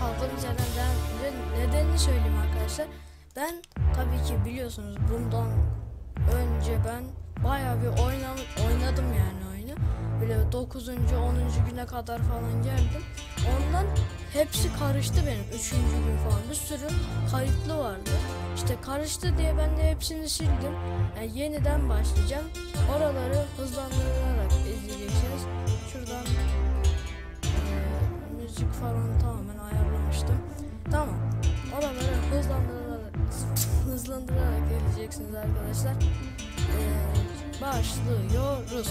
kaldığımız yerden nedenini söyleyeyim arkadaşlar. Ben tabii ki biliyorsunuz bundan önce ben bayağı bir oynadım yani oyunu. Böyle 9. 10. güne kadar falan geldim. Ondan hepsi karıştı benim 3. gün falan. Bir sürü kayıtlı vardı. İşte karıştı diye ben de hepsini sildim. Yani yeniden başlayacağım. Oraları hızlandırarak izleyeceksiniz. Şuradan müzik falan tamamen ayarlamıştım. Tamam. Oraları hızlandırarak izleyeceksiniz arkadaşlar. Başlıyoruz.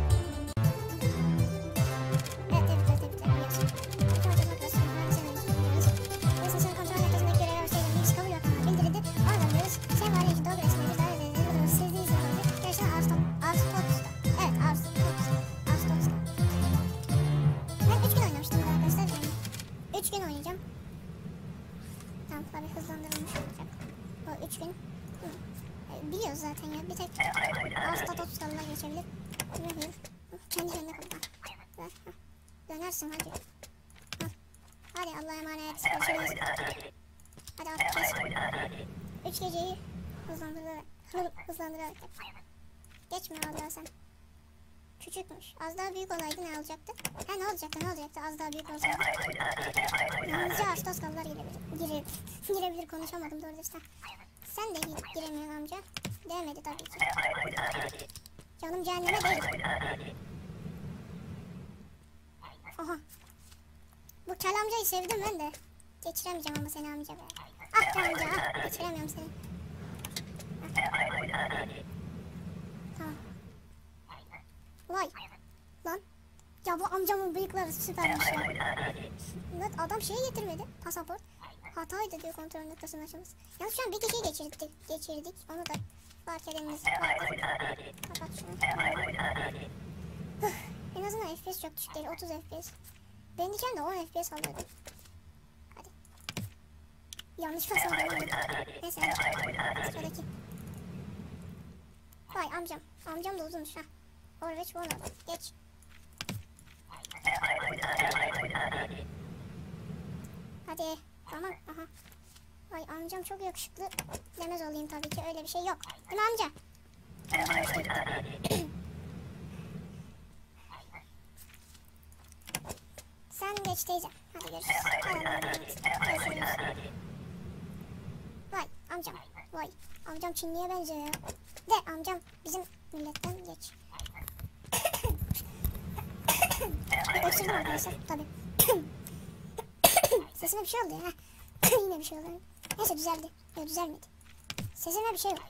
Biliyoruz zaten ya, bir tek Ağustos'ta geçebilir. Kendi kendine kapıdan. Dönersin hadi. Hadi Allah'a emanet. Görüşürüz. Hadi artık kes. 3 geceyi hızlandırarak. Geçme Allah sen. Küçükmüş. Az daha büyük olaydı ne olacaktı? Ne olacaktı? Az daha büyük olsaydı. Yalnızca Ağustos kallar girebilir konuşamadım doğru düzgün. Sen de giremiyorsun amca. Demedi tabii ki. Canım cehenneme değil. Aha. Bu kel amcayı sevdim ben de. Geçiremeyeceğim ama seni amca be. Ah amca ah. Geçiremiyorum seni. Tamam. Vay. Lan. Ya bu amcamın bıyıkları süpermiş ya. Adam şey getirmedi. Pasaport. Hataydı diyor kontrol noktasının açılması. Yalnız şu an bir kişiyi geçirdik. Onu da fark edeniniz vardır. Kapat şunu. En azından FPS çok düşük değil. 30 FPS. Ben diyeceğim de 10 FPS alıyordum. Hadi. Yanlış basamadım. Neyse. Sıradaki. Vay amcam. Amcam da uzunmuş ha. Orveç Bono. Geç. Hadi. Tamam. Aha. Vay amcam çok yakışıklı demez olayım tabii ki. Öyle bir şey yok. Değil mi amca? Sen geç teyze. Hadi görüşürüz. Görüşürüz. Vay amcam. Vay. Amcam Çinli'ye benziyor ya. De amcam bizim milletten geç. Öksürdüm arkadaşlar tabii. Sesime bir şey oldu ya. Yine bir şey oldu. Neyse düzeldi. Yok düzelmedi. Sesime bir şey var.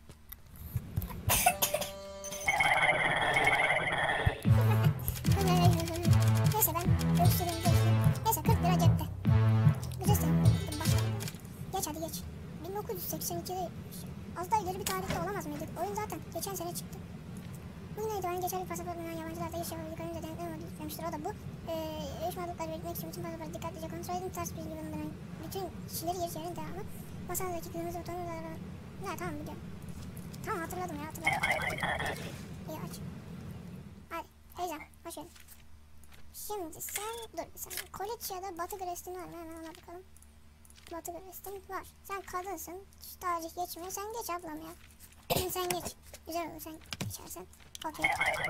Neyse ben öksüreyim. Neyse 40 lira cepte. Güzel sen. Geç hadi geç. 1982'de az daha ileri bir tarihte olamaz mıydık? Oyun zaten geçen sene çıktı. Bu neydi? Ben geçerli pasaport bulunan yabancılarda iş yapabildik. Önce denetleme yüklemiştir. O da bu. Uyuşmadıkları belirtmek için bütün pasaportu dikkatlice kontrol edin. Ters bilgi bulunduran bütün kişileri yer yerin devamı. Masanızdaki kırmızı butonu da... Ne tamam biliyorum. Tamam hatırladım ya hatırladım. İyi aç. Hadi teyzem hoş geldin. Şimdi sen dur bir saniye. Koleç ya da Batı Grestin var mı? Hemen ona bakalım. Batı Grestin var. Sen kadınsın. Şu tarih geçmiyor. Sen geç ablam ya. Sen geç. Güzel olur sen geçersen. Okey.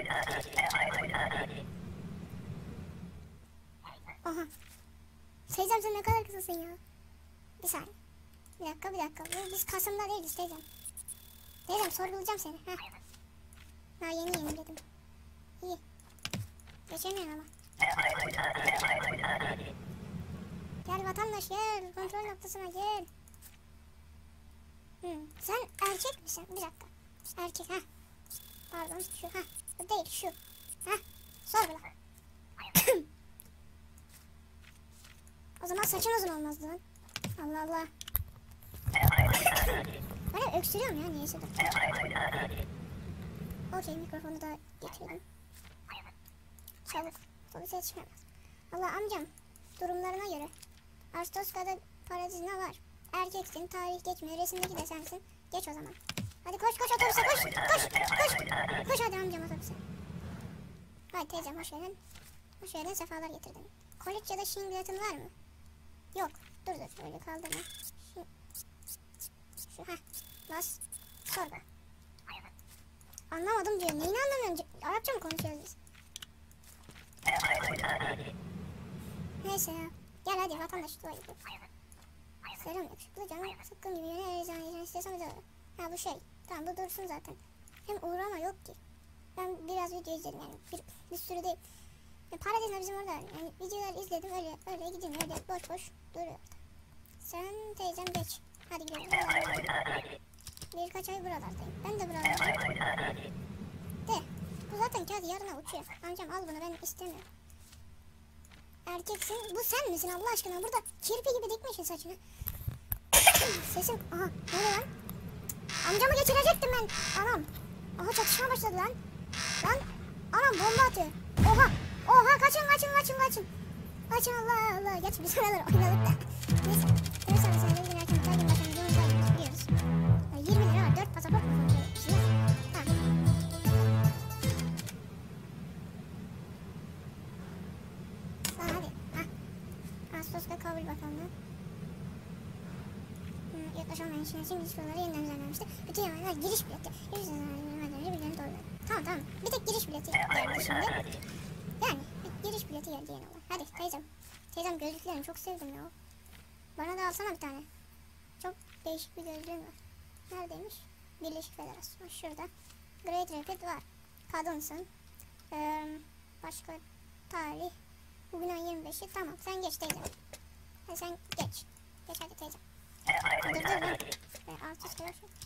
Aha. Teyzem sen ne kadar kızısın ya. Bir saniye. Bir dakika. Biz Kasım'da değiliz teyzem. Teyzem sorgulayacağım seni. Heh. Ha yeni dedim. İyi. Geçemiyorum ama. Gel vatandaş gel. Kontrol noktasına gel. Sen erkek misin? Bir dakika. Erkek ha. Pardon şu ha. Bu değil şu. Ha. Sorgula. O zaman saçın uzun olmazdı lan. Allah Allah. Ben hep öksürüyorum ya niyeyse dur. Okey mikrofonu da getirelim. Çabuk. Polis yetişmemez. Allah amcam. Durumlarına göre. Ağustos'ta parazitine var. Erkeksin. Tarih geçmiyor. Resimdeki de sensin. Geç o zaman. Hadi koş otobüse koş. Koş hadi amcam otobüse. Hadi teyzem hoş geldin. Hoş geldin sefalar getirdin. Koleç ya da Şingleton var mı? Yok. Dur öyle kaldırma. Şu bas. Sor. Anlamadım diyor. Neyini anlamıyorum? Arapça mı konuşuyoruz biz? Neyse ya. Gel hadi vatandaş dua edin. Selam yakışıklı canım. Sıkkın gibi yöne eczaneden istesem de. Ha bu şey. Tamam bu dursun zaten. Hem uğrama yok ki. Ben biraz video izledim yani. Bir sürü değil. Para değil bizim orada. Yani videolar izledim öyle gideyim öyle boş duruyor. Sen teyzem geç. Hadi gidelim. Birkaç ay buralardayım. Ben de buralardayım. De. Bu zaten kağıt yarına uçuyor. Amcam al bunu ben istemiyorum. Erkeksin. Bu sen misin Allah aşkına? Burada kirpi gibi dikmişsin saçını. Sesim. Aha. Ne oluyor lan? Amcamı geçirecektim ben. Anam. Aha çatışma başladı lan. Lan. Anam bomba atıyor. Oha. Oha kaçın. Kaçın Allah. Geç biz oraları oynadık da. Neyse. Neyse mesela bir gün erken her gün başına videomuz var biliyoruz. 20 lira var. 4 pasaport mu konuşuyoruz? Tamam. Lan hadi. Ağustos'ta kabul bakalım. Yurttaş olmayan işine şimdi şuraları yeniden düzenlenmişti. Bütün yamanlar giriş bileti. Giriş düzenlenmeleri birilerini doğrular. Tamam. Bir tek giriş bileti geldi şimdi. Yani bir giriş bileti geldi yeni olan. Hadi teyzem. Teyzem gözlüklerini çok sevdim ya. Bana da alsana bir tane. Çok değişik bir gözlüğüm var. Neredeymiş? Birleşik Federasyon. Şurada. Great Rapid var. Kadınsın. Başka tarih. Bugün ayın 25'i. Tamam sen geç teyzem. Hadi sen geç. Geç hadi teyzem. Dur ben. Artist var şu.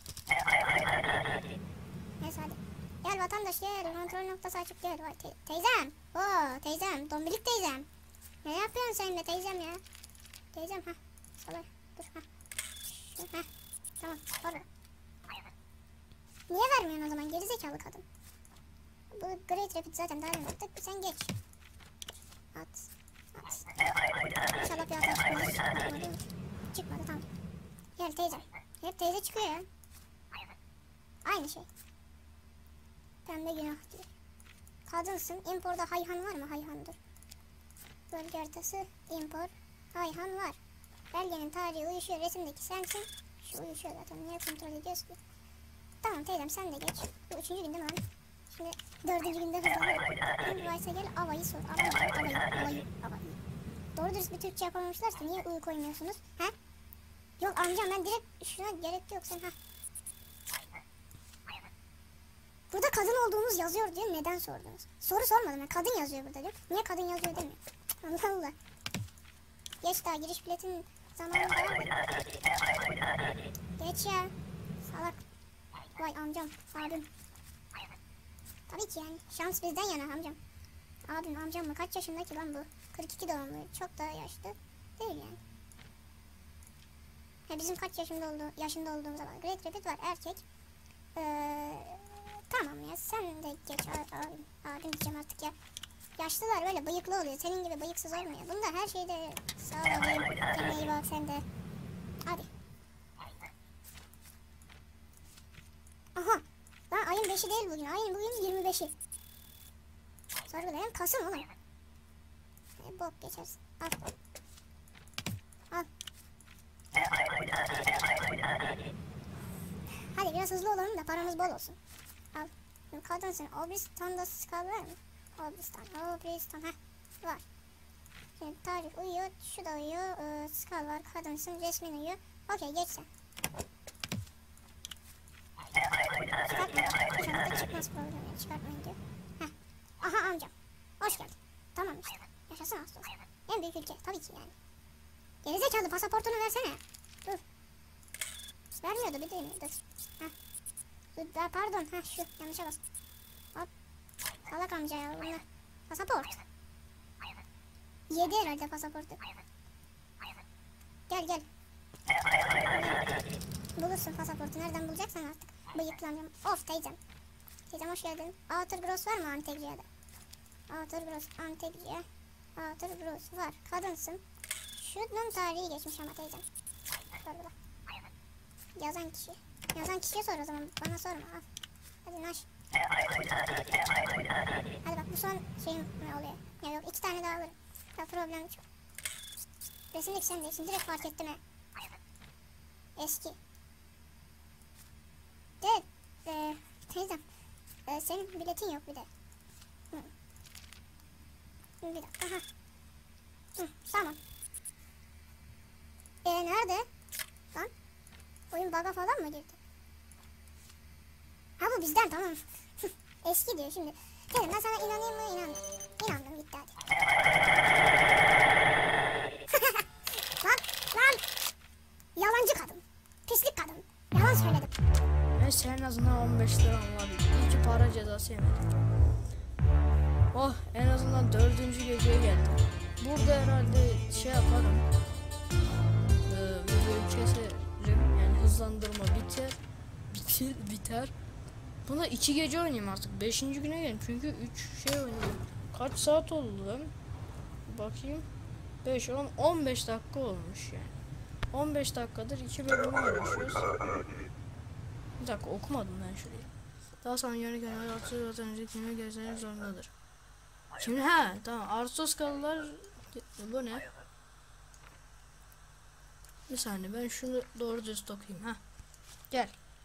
Neyse hadi. Gel vatandaş gel. Kontrol noktası açık gel. Vay teyzem. Oo teyzem. Dombilik teyzem. Ne yapıyorsun sen be teyzem ya? Teyzem ha. Salay. Dur ha. Şu ha. Tamam. Orada. Niye vermiyorsun o zaman gerizekalı kadın? Bu Great Rapid zaten daha yaptık. Sen geç. At. İnşallah bir hata çıkmaz. Çıkmadı tamam. Gel teyzem. Hep teyze çıkıyor ya. Aynı şey. Pembe günah diyor. Kadınsın. Impor'da Hayhan var mı? Hayhan'dır. Bölge haritası. Impor. Hayhan var. Belgenin tarihi uyuşuyor. Resimdeki sensin. Şu uyuşuyor zaten. Niye kontrol ediyoruz ki? Tamam teyzem sen de geç. Bu 3. günde mi lan? Şimdi 4. günde hızlanıyor. Şimdi varsa gel avayı sor. Avayı. Doğru dürüst bir Türkçe yapamamışlarsa niye uyu koymuyorsunuz? He? Yok amcam ben direkt şuna gerek yok sen ha. Burada kadın olduğumuz yazıyor diyor. Neden sordunuz? Soru sormadım ben. Kadın yazıyor burada diyor. Niye kadın yazıyor demiyor. Allah Allah. Geç daha giriş biletinin zamanı var mı? Geç ya. Salak. Vay amcam. Abim. Tabii ki yani. Şans bizden yana amcam. Amcam mı? Kaç yaşında ki lan bu? 42 doğumlu. Çok daha yaşlı. Değil yani. Ya bizim kaç yaşında olduğumuz zaman. Great Rapid var. Erkek. Tamam ya. Sen de geç. Abim diyeceğim artık ya. Yaşlılar böyle bıyıklı oluyor. Senin gibi bıyıksız olmuyor. Bunda her şeyde sağ ol. Kendine iyi bak sen de. Hadi. Aha. Lan ayın 5'i değil bugün. Ayın bugün 25'i. Sorgulayan Kasım oğlum. Bok geçersin. Al. Hadi biraz hızlı olalım da paramız bol olsun. Al. Kadınsın. Obristan'da skal var mı? Obristan. Heh. Var. Şimdi tarih uyuyor. Şu da uyuyor. Skal var. Kadınsın. Resmin uyuyor. Okey geç sen. Çıkartma. İnşallah çıkmaz problemi. Çıkartmayın diyor. Heh. Aha amcam. Hoş geldin. Tamam işte. Yaşasın Ağustos. En büyük ülke. Tabii ki yani. Gerizekalı pasaportunu versene. Dur. Vermiyordu bir değil mi? Dur. Heh. Dur pardon. Heh şu. Yanlışa bas. Hop. Salak amca ya bunlar. Pasaport. Yedi herhalde pasaportu. Gel. Bulursun pasaportu. Nereden bulacaksan artık. Bıyıklanacağım. Of teyzem. Teyzem hoş geldin. Outer Gross var mı Antegria'da? Outer Gross Antegria. Outer Gross var. Kadınsın. Şunun tarihi geçmiş ama teyzem. Sor bak. Yazan kişiye sor o zaman. Bana sorma. Al. Hadi naş. Hadi bak bu son şeyim ne oluyor? Ya yok 2 tane daha alırım. Ya problem çok. Resimlik sen değilsin. Direkt fark ettim he. Eski. De teyzem. Senin biletin yok bir de. Hı. Bir dakika. Aha. Hı, tamam. Nerede? Lan. Oyun bug'a falan mı girdi? Ha bu bizden tamam. Eski diyor şimdi. Dedim ben sana inanayım mı? İnandım. İnandım gitti hadi. lan. Yalancı kadın. Pislik kadın. Yalan söyledim. Neyse en azından 15 lira alabildim. İyi ki para cezası yemedim. Oh en azından 4. geceye geldim. Burada herhalde şey yaparım. Videoyu keserim. Yani hızlandırma biter. Buna 2 gece oynayayım artık. 5. güne gelin. Çünkü 3 şey oynadım. Kaç saat oldu lan? Bakayım. 5, 10, 15 dakika olmuş yani. 15 dakikadır 2 bölümü uğraşıyoruz. Bir dakika okumadım ben şurayı. Daha sonra yönetken artı vatandaşı kimliği göstermek zorundadır. Şimdi tamam Arstoskalılar bu ne? Bir saniye ben şunu doğru düz okuyayım Gel.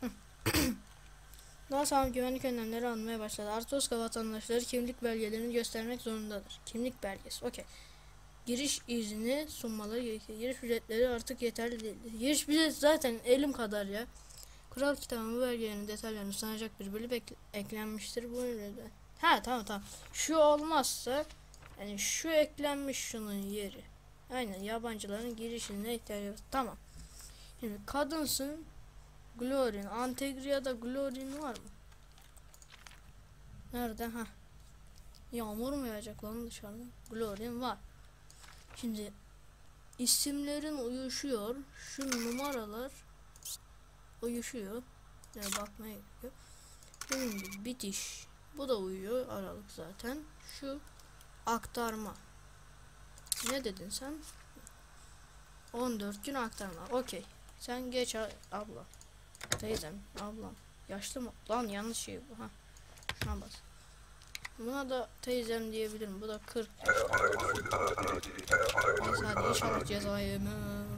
Daha sonra güvenlik önlemleri almaya başladı. Arstoska vatandaşları kimlik belgelerini göstermek zorundadır. Kimlik belgesi. Okey. Giriş izni sunmaları gerekiyor. Giriş ücretleri artık yeterli değil. Giriş bileti zaten elim kadar ya. Kural kitabı belgelerinin detaylarını sunacak bir bölüm eklenmiştir. Bu üründe. Tamam. Şu olmazsa yani şu eklenmiş şunun yeri. Aynen yabancıların girişine ihtiyacı. Tamam. Şimdi kadınsın. Glorin. Antegria'da Glorin var mı? Nerede? Yağmur mu yağacak lan dışarıda? Glorin var. Şimdi isimlerin uyuşuyor. Şu numaralar uyuşuyor. Yani bakmaya gerekiyor. Şimdi bitiş. Bu da uyuyor. Aralık zaten. Şu aktarma. Ne dedin sen? 14 gün aktarma. Okey. Sen geç abla. Teyzem, ablam. Yaşlı mı? Lan yanlış şey bu. Şuna bas. Buna da teyzem diyebilirim. Bu da 40 yaşında. Neyse hadi inşallah ceza yemem.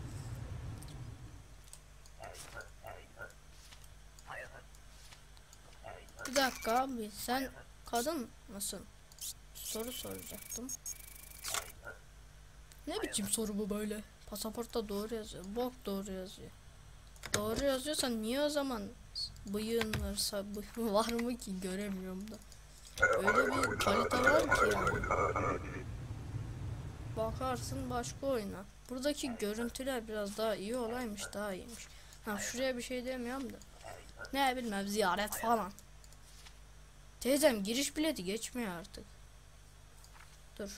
Bir dakika abi sen kadın mısın? Soru soracaktım. Ne biçim soru bu böyle? Pasaportta doğru yazıyor. Bok doğru yazıyor. Doğru yazıyorsan niye o zaman bıyığın varsa var mı ki göremiyorum da. Öyle bir kalite var ki yani. Bakarsın başka oyuna. Buradaki görüntüler biraz daha iyi olaymış, daha iyiymiş. Şuraya bir şey demiyorum da. Ne bilmem ziyaret falan. Teyzem giriş bileti geçmiyor artık. Dur.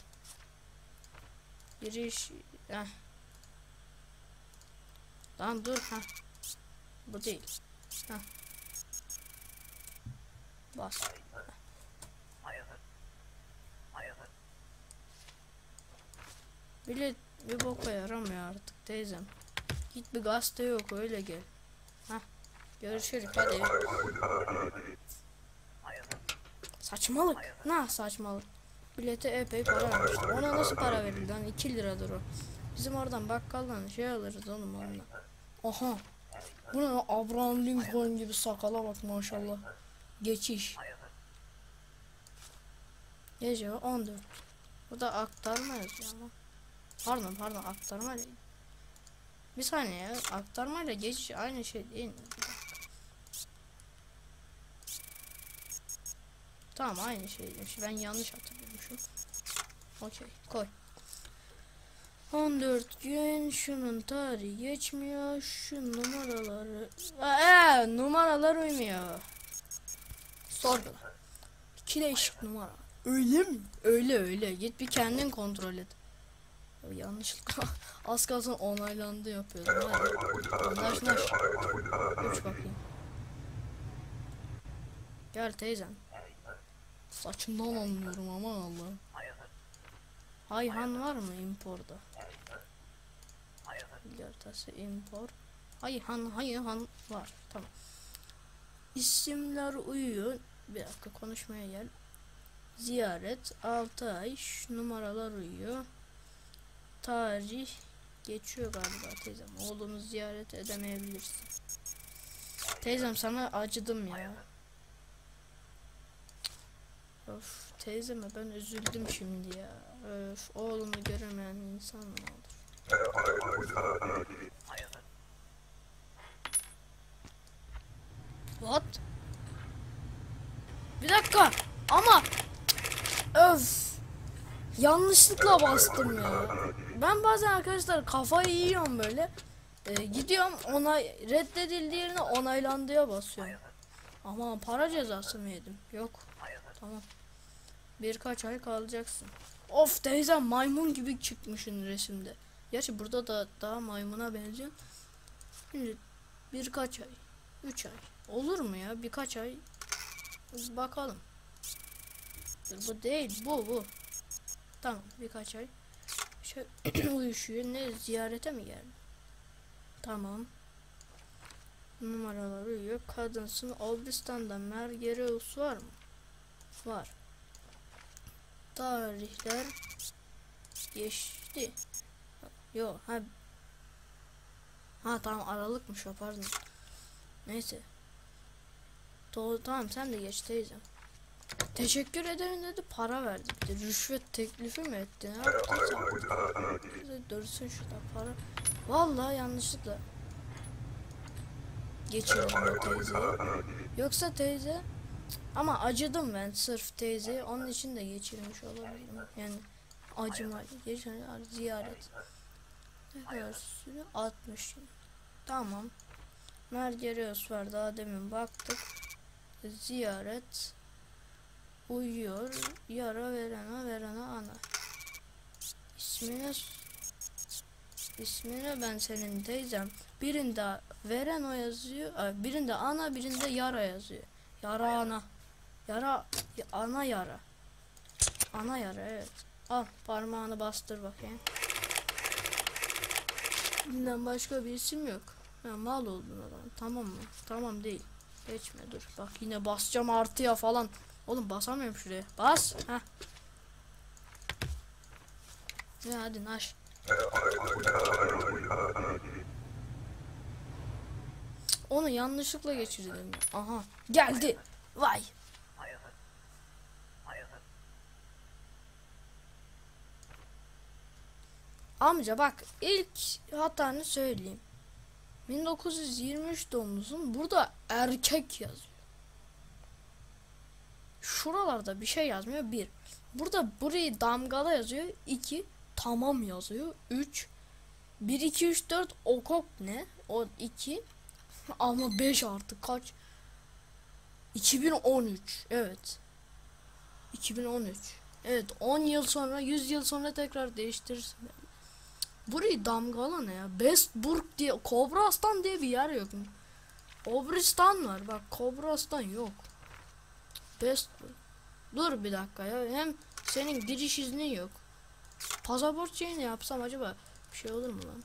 Giriş Lan dur Bu değil. Bas. Bilet bir boka yaramıyor artık teyzem. Git bir gazete yok öyle gel. Görüşürüz hadi. Saçmalık. Saçmalık. Bilete epey para vermiştim. Ona nasıl para verildi? 2 liradır o. Bizim oradan bakkaldan şey alırız oğlum onunla. Aha. Bu ne? Abraham Lincoln gibi sakala bak maşallah. Geçiş. Gece 14. Bu da aktarma yazıyor ama. Pardon aktarma. Bir saniye ya. Aktarma ile geçiş aynı şey değil mi? Tamam aynı şeymiş. Ben yanlış hatırlıyormuşum. Okey koy. 14 gün şunun tarihi geçmiyor. Şu numaraları numaralar uymuyor. Sorgula. 2 değişik numara. Öyle mi? Öyle. Git bir kendin kontrol et. Yanlışlıkla az kalsın onaylandı yapıyordum. Hadi. Naş. Uç bakayım. Gel teyzem. Saçımdan anlıyorum aman Allah'ım. Hayhan var mı imporda? Yartası import. Hayhan var. Tamam. İsimler uyuyor. Bir dakika konuşmaya gel. Ziyaret 6 ay. Şu numaralar uyuyor. tarih geçiyor galiba teyzem. Oğlunu ziyaret edemeyebilirsin. Teyzem sana acıdım ya. Of teyzeme ben üzüldüm şimdi ya. Öf oğlunu göremeyen insan mı olur? What? Bir dakika ama öf yanlışlıkla bastım ya. Ben bazen arkadaşlar kafayı yiyorum böyle. Gidiyorum reddedildiği yerine onaylandıya basıyorum. Ama para cezası mı yedim? Yok. Tamam. Birkaç ay kalacaksın. Of teyzem maymun gibi çıkmışsın resimde. Gerçi burada da daha maymuna benziyor. Şimdi birkaç ay. 3 ay. Olur mu ya? Birkaç ay. Bakalım. Bu değil. Bu. Tamam. Birkaç ay. Şöyle uyuşuyor. Ne? Ziyarete mi geldin? Tamam. Numaralar uyuyor. Kadınsın. Obristan'da Mergereus var mı? Var. Tarihler geçti. Yok. Ha tamam Aralıkmış o pardon. Neyse. Tamam sen de geç teyzem. Teşekkür ederim dedi para verdi. Bir de rüşvet teklifi mi etti? Ne yaptın? Dursun şurada para. Vallahi yanlışlıkla geçirdim teyze. Yoksa teyze ama acıdım ben sırf teyzeye onun için de geçirmiş olabilirim. Yani acıma ziyaret. Ne kadar süre? 60 gün. Tamam. Mergereus var daha demin baktık. Ziyaret uyuyor. Yara verene ana. İsmini ben senin teyzem. Birinde veren o yazıyor. Birinde ana birinde yara yazıyor. Yara ana. Ana yara. Ana yara evet. Al parmağını bastır bakayım. Bundan başka bir isim yok. Ya, mal oldun adam. Tamam mı? Tamam değil. Geçme dur. Bak yine basacağım artıya falan. Oğlum basamıyorum şuraya. Bas. Heh. Ya hadi naş. Onu yanlışlıkla geçirdim. Aha geldi. Vay. Amca bak ilk hatanı söyleyeyim. 1923 doğumlusun. Burada erkek yazıyor. Şuralarda bir şey yazmıyor. 1. Burada burayı damgala yazıyor. 2. Tamam yazıyor. 3. 1 2 3 4 okop ne? O 2. Ama 5 artık kaç? 2013. Evet. 2013. Evet 10 yıl sonra 100 yıl sonra tekrar değiştirirsin. Burayı damgala ne ya? Bestburg diye Kobrastan diye bir yer yok mu? Obristan var bak Kobrastan yok. Bestburg. Dur bir dakika ya hem senin giriş izni yok. Pasaport şeyini yapsam acaba bir şey olur mu lan?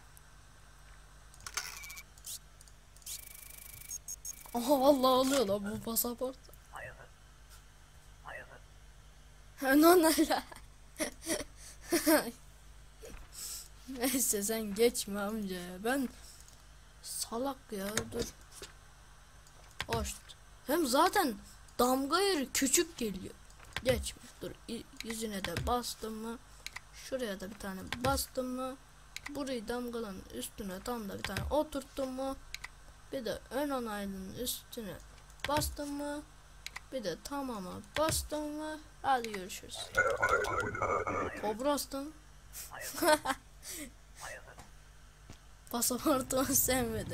Aha vallahi oluyor lan bu pasaport. Hayır. Neyse sen geçme amca ya. Ben salak ya dur. Hoş. Hem zaten damga yeri küçük geliyor. Geçme dur. Yüzüne de bastım mı? Şuraya da bir tane bastım mı? Burayı damgalanın üstüne tam da bir tane oturttum mu? Bir de ön onaylının üstüne bastım mı? Bir de tamama bastım mı? Hadi görüşürüz. Kobrastan. Pasaportumu sevmedim.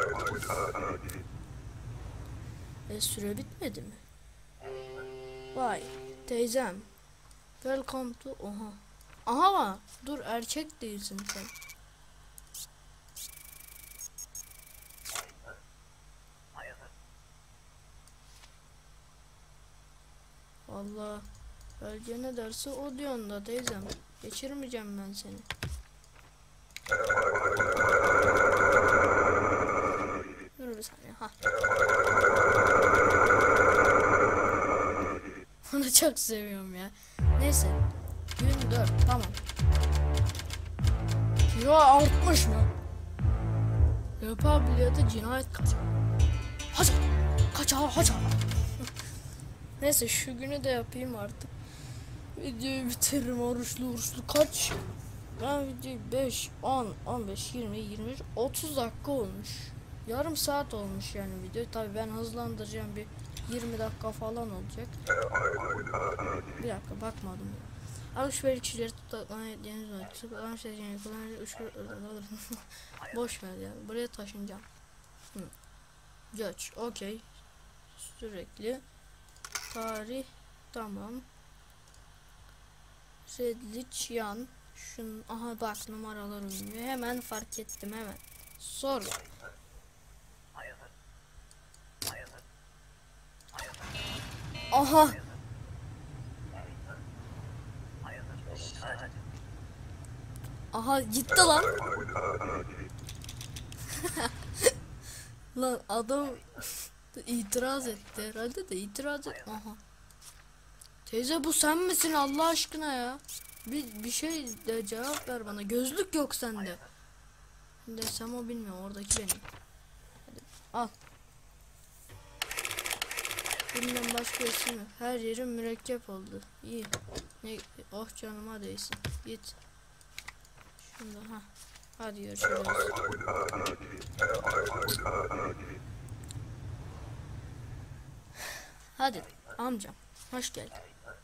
Süre bitmedi mi? Vay teyzem. Welcome to Aha dur erkek değilsin sen. Allah belge ne derse o diyorsun da teyzem. Geçirmeyeceğim ben seni. Dur bir saniye. Ha. Onu çok seviyorum ya. Neyse. Gün 4 tamam. Ya artmış mı? Yapabiliyordu cinayet kaç. Kaç. Neyse şu günü de yapayım artık. Videoyu bitiririm oruçlu kaç. Ben videoyu 5, 10, 15, 20, 21, 30 dakika olmuş. Yarım saat olmuş yani video. Tabi ben hızlandıracağım, bir 20 dakika falan olacak. Bir dakika bakmadım. Alışverişçileri boş ver ya. Buraya taşınacağım. Göç. Okey. Sürekli. Tarih. Tamam. Redliç yan. Şunun, aha bak numaralar uymuyor. Hemen fark ettim hemen. Sor. Aha. Aha gitti lan. Lan adam itiraz etti herhalde de itiraz et. Aha. Teyze bu sen misin Allah aşkına ya? Bir şey de cevap ver bana. Gözlük yok sende. Desem o bilmiyor, oradaki benim. Hadi al. Bundan başka isim yok. Her yerim mürekkep oldu. İyi. Ne, oh canıma değsin. Git. Şunda ha. Hadi görüşürüz. Hadi amcam. Hoş geldin.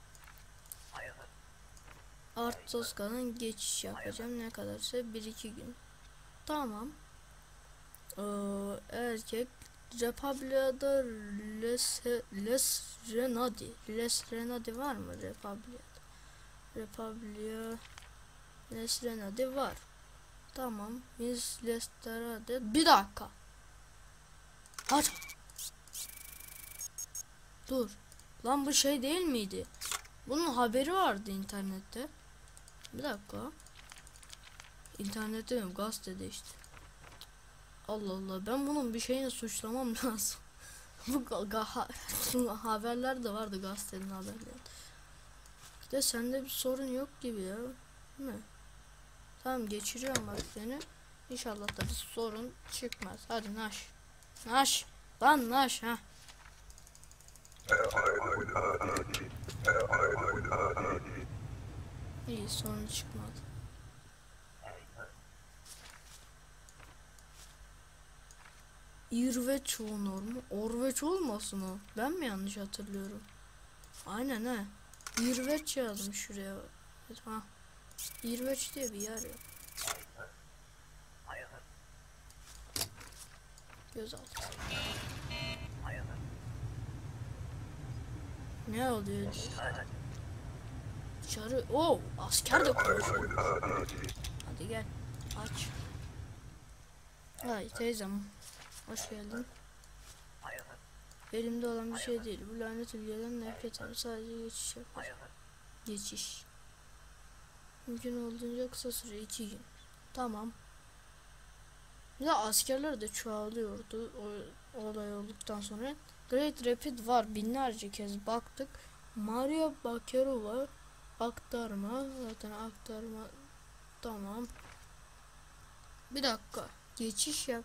Art Toska'nın geçiş yapacağım. Ne kadarsa 1-2 gün. Tamam. Erkek Republia'da Les Renadi var mı Republia'da? Les Renadi var. Tamam. Miss Lesterade. Bir dakika. Aç. Dur. Lan bu şey değil miydi? Bunun haberi vardı internette. Bir dakika. İnternette mi? Gazetede işte. Allah Allah, ben bunun bir şeyini suçlamam lazım. Bu haberler de vardı, gazetenin haberleri. De sende bir sorun yok gibi ya. Değil mi? Tamam, geçiriyorum bak seni. İnşallah da bir sorun çıkmaz. Hadi naş. Lan naş ha. İyi, sorun çıkmadı. İrveç olur mu? Orveç olmasın o. Ben mi yanlış hatırlıyorum? Aynen he. İrveç yazmış şuraya. Ha. İrveç diye bir yer yok. Gözaltı. Ne oluyor? Dışarı. Oo, asker de konuşuyor. Hadi gel. Aç. Hay teyzem. Hoş geldin. Elimde olan bir şey değil. Bu lanet ülkeden nefret ederim. Sadece geçiş yapacağım. Geçiş. Mümkün olduğunca kısa süre 2 gün. Tamam. Bir de askerler de çoğalıyordu o olay olduktan sonra. Great Rapid var. Binlerce kez baktık. Maria Bakero var. Aktarma. Zaten aktarma. Tamam. Bir dakika. Geçiş yap.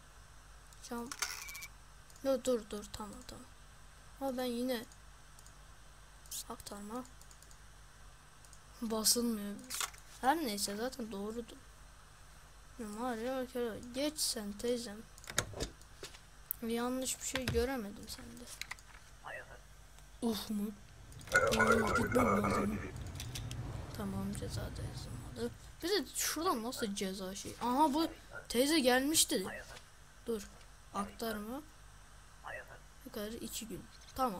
Yo, dur tamam. Ama ben yine aktarma basılmıyor. Her neyse, zaten doğrudur. Maria geç sen teyzem. Yanlış bir şey göremedim sende. Mu? Gitmem lazım. Tamam, ceza da yazılmadı. Bir de şuradan nasıl ceza şey? Aha, bu teyze gelmişti. Dur. Aktarma. Bu kadar 2 gün. Tamam.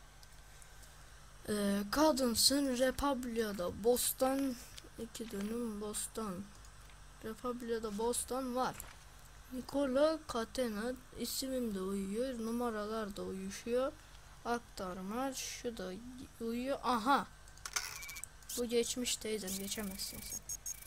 Kadınsın Republia'da Bostan 2 dönüm Bostan. Republia'da Bostan var. Nikola Katena isimim de uyuyor. Numaralar da uyuşuyor. Aktarma şu da uyuyor. Aha. Bu geçmiş teyzem, geçemezsin sen.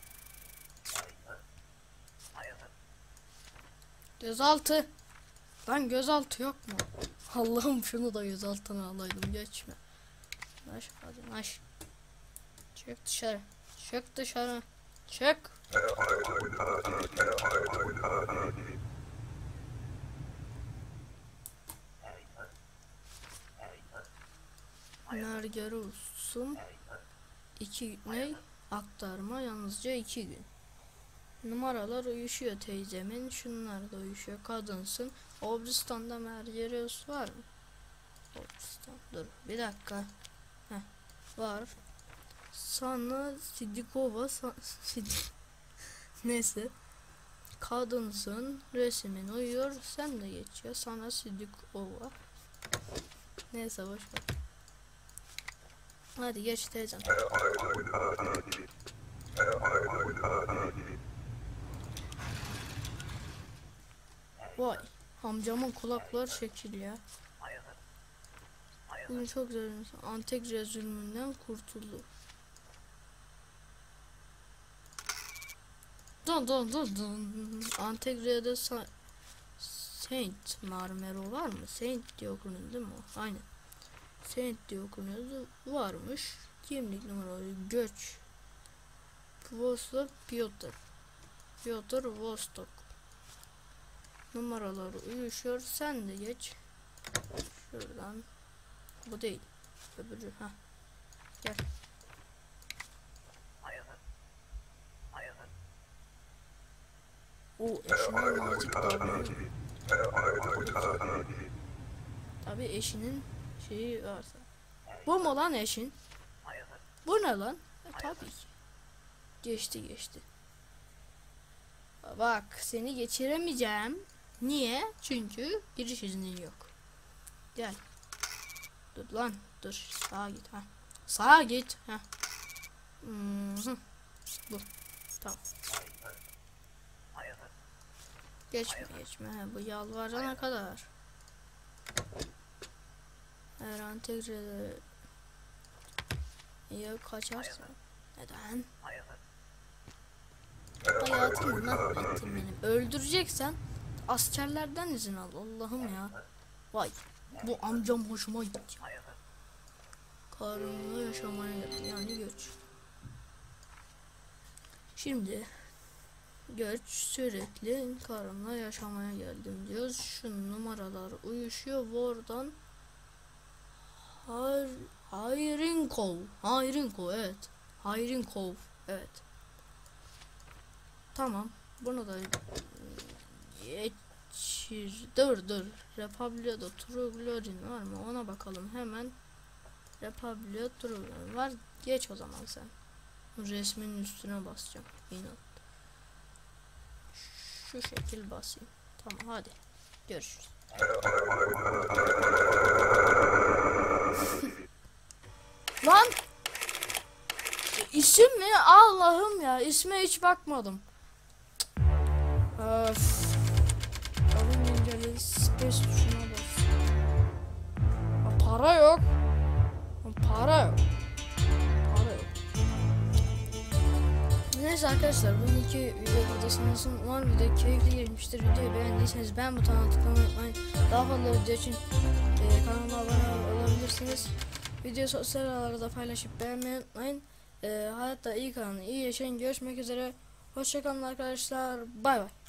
Gözaltı. Lan gözaltı yok mu? Allah'ım, şunu da gözaltına alaydım, geçme. Naş hadi naş. Çık dışarı. Çık. Mergeri olsun. 2 ne? Aktarma yalnızca 2 gün. Numaralar uyuşuyor teyzemin. Şunlar da uyuşuyor. Kadınsın. Obristan'da mergerius var mı? Obristan. Dur bir dakika. Heh, var. Sana Sidikova neyse. Kadınsın. Resmin uyuyor. Sen de geçiyor. Sana Sidikova. Neyse boşver. Hadi geç teyzem. Vay. Amcamın kulakları şekil ya. Bugün çok güzel. Antegre zulmünden kurtuldu. Dun dun dun dun. Antegre'de Saint Marmero var mı? Saint diye okunuyor değil mi o? Aynen. Saint diye okunuyordu. Varmış. Kimlik numaralı göç. Vostok Piotr Vostok. Numaraları uyuşuyor. Sen de geç. Şuradan. Bu değil. Öbürü. Ha. Gel. O eşinin nazik davranıyor. Tabi eşinin şeyi varsa. Bu mu lan eşin? Bu ne lan? Tabii ki. Geçti. Bak seni geçiremeyeceğim. Niye? Çünkü giriş iznin yok. Gel. Dur lan. Dur. Sağa git. Ha. Sağa git. Ha. Bu. Tamam. Geçme. Bu yalvarana kadar. Eğer Antegre'de ya kaçarsa. Neden? Hayatımı mahvettin benim. Öldüreceksen askerlerden izin al. Allah'ım ya. Vay. Bu amcam hoşuma gitti. Karımla yaşamaya geldim. Yani göç. Şimdi göç sürekli karımla yaşamaya geldim diyoruz. Şu numaralar uyuşuyor. Oradan Hayrinkov evet. Hayrinkov evet. Tamam. Bunu da geçir. Dur. Republia'da Truglorin var mı? Ona bakalım hemen. Republia Truglorin var. Geç o zaman sen. Resmin üstüne basacağım. İnan. Şu şekil basayım. Tamam hadi. Görüşürüz. Lan isim mi? Allah'ım ya, isme hiç bakmadım. Öf. Alın inceli space tuşuna bas. Para yok. Neyse arkadaşlar, bugünkü video burada sonrasın. Umarım video keyifli gelmiştir. Videoyu beğendiyseniz beğen butonuna tıklamayı unutmayın. Daha fazla video için kanalıma abone olabilirsiniz. Videoyu sosyal ağlarda paylaşıp beğenmeyi unutmayın. Hayatta iyi kalın, iyi yaşayın. Görüşmek üzere. Hoşçakalın arkadaşlar. Bay bay.